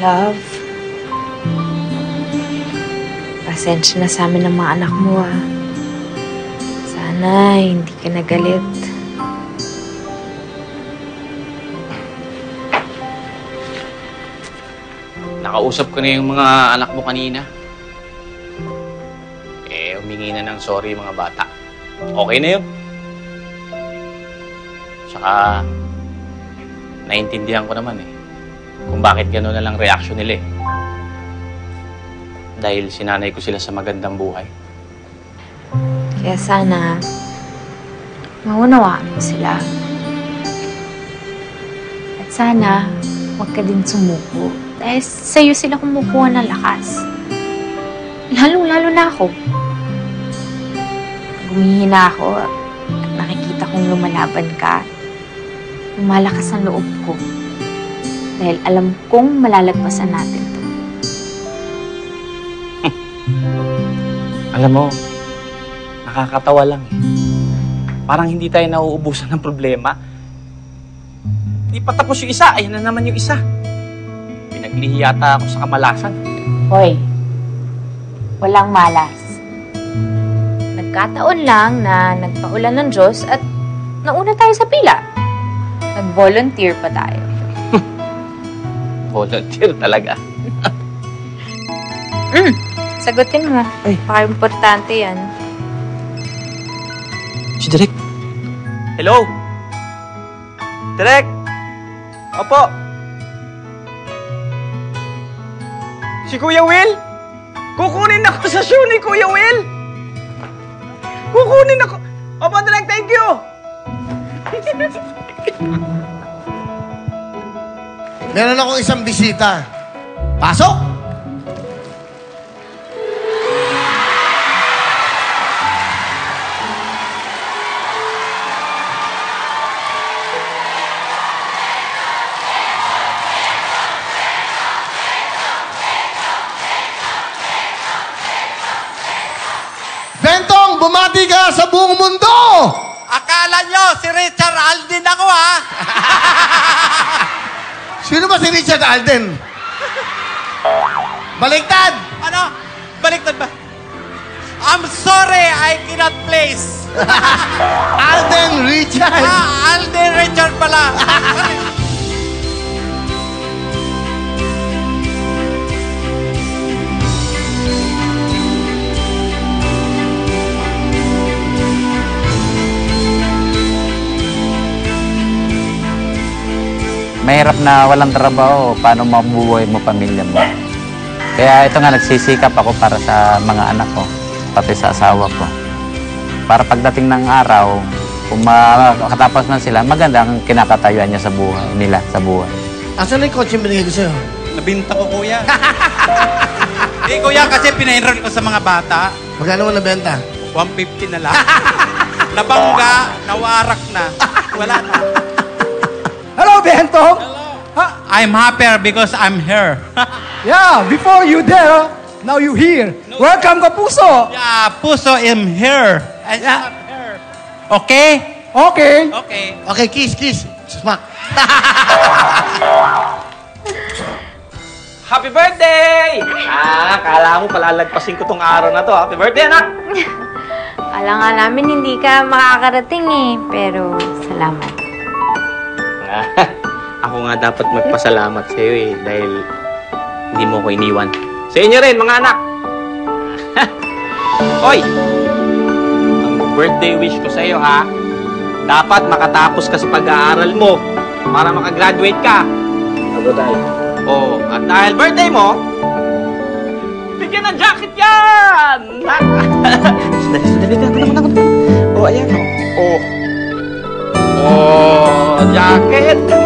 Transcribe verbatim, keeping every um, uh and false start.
Love, pasensya na sa amin ng mga anak mo, ah. Sana hindi ka nagalit. Nakausap ko na yung mga anak mo kanina. Eh, humingi na ng sorry yung mga bata. Okay na yun. Tsaka, naiintindihan ko naman eh, kung bakit gano'n na lang reaction nila eh. Dahil sinanay ko sila sa magandang buhay. Kaya sana, maunawaan mo sila. At sana, huwag ka din sumuko. Dahil sa'yo sila kumukuha ng lakas. Lalo-lalo na ako. Gumihina ako at nakikita kong lumalaban ka. Lumalakas ang loob ko. Dahil alam kong malalagpasan natin to. Alam mo, nakakatawa lang eh. Parang hindi tayo nauubusan ng problema. Di pa tapos yung isa, ayan na naman yung isa. Pinaglihi yata ako sa kamalasan. Hoy, walang malas. Nagkataon lang na nagpaulan ng Diyos at nauna tayo sa pila. Nag-volunteer pa tayo. Volunteer talaga. mm, sagutin mo. Ay. Paka-importante yan. Si Direk. Hello? Direk? Opo. Si Kuya Will? Kukunin ako sa show ni Kuya Will. Kukunin ako. Opo, Direk, thank you. Meron akong isang bisita. Pasok! Bentong, bumati ka sa buong mundo! Akala nyo, si Richard Alden ako, ha? Sino ba si Richard Alden? Baliktad! Ano? Baliktad ba? I'm sorry, I cannot place. Alden Richard! Ah, Alden Richard pala. Mahirap na walang trabaho, paano mabubuhay mo pamilya mo. Kaya ito nga, nagsisikap ako para sa mga anak ko, pati sa asawa ko. Para pagdating ng araw, kung makatapos na sila, maganda ang kinakatayuan niya sa buhay nila, sa buhay. Asan na yung kotse binigay ko sa'yo? Nabinta ko, kuya. Eh, kuya, kasi pina-enroll ko sa mga bata. Magkano mo nabenta? one fifty na lang. Nabangga, nawarak na. Wala na. Hello, Bentong. Hello. I'm happier because I'm here. Yeah, before you there, now you here. No. Welcome, Kapuso. Yeah, Puso, I'm here. And Yeah. I'm here. Okay? Okay. Okay. Okay, kiss, kiss. Smack. Happy birthday! Ah, kala mo palalagpasin ko tong araw na to. Happy birthday, anak! Alam nga namin hindi ka makakarating eh. Pero salamat. Ako nga dapat magpasalamat sa iyo eh, dahil hindi mo ko iniwan. Sa inyo rin, mga anak! Hoy! Ang birthday wish ko sa iyo, ha? Dapat makatapos ka sa pag-aaral mo para makagraduate ka. Ano tayo? Oh, at dahil birthday mo, bigyan ng jacket yan! Sandali, sandali, sandali, sandali. Oh, ayan. Oh. Oh, jacket!